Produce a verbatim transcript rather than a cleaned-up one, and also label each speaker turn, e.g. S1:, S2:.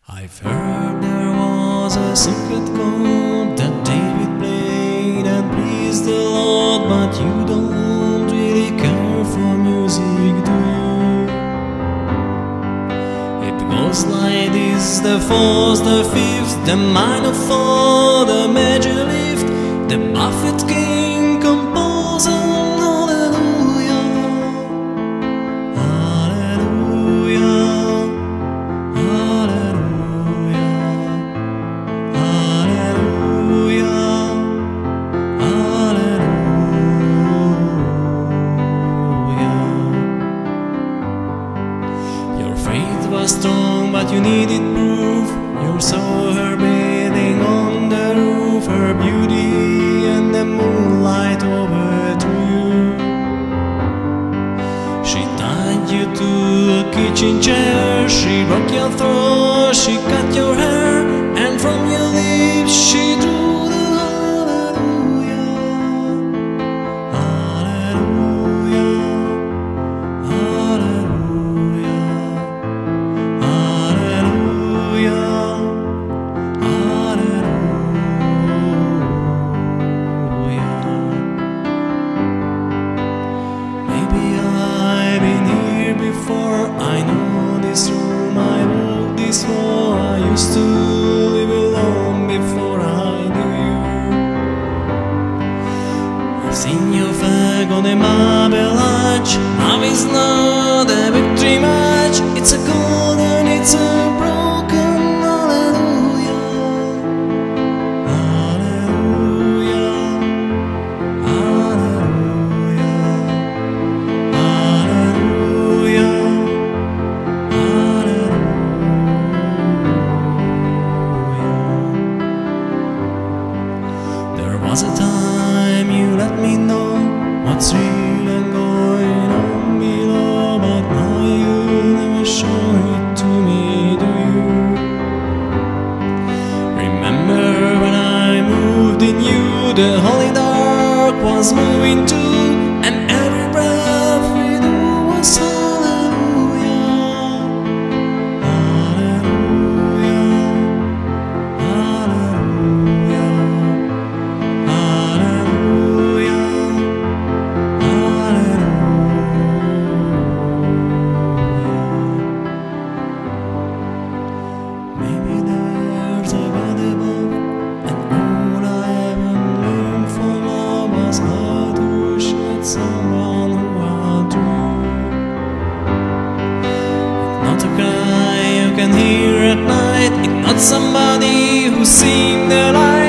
S1: I've heard there was a secret chord that David played and pleased the Lord, but you don't really care for music, do you? It goes like this: the fourth, the fifth, the minor four, the major lift, the Buffett King composer. Faith was strong, but you needed proof. You saw her bathing on the roof, her beauty and the moonlight overthrew you. She tied you to a kitchen chair, she broke your throat, she cut your hair, and from your lips she drew the hallelujah, hallelujah, hallelujah. I know this room, I walk this floor. I used to live alone before I knew you. I've seen your flag on a marble arch. Love is not a victory match. It's a golden, it's a broken hallelujah, hallelujah, hallelujah, hallelujah. There was a time you let me know what's real and going on below, but now you never show it to me, do you? Remember when I moved in you, the holy dark was moving too, and every breath we do was hallelujah, hallelujah, hallelujah. Maybe there's a God above, and all I ever learned from love was how to shed someone who outdrew. It's not a cry you can hear at night, it's not somebody who's seen the light.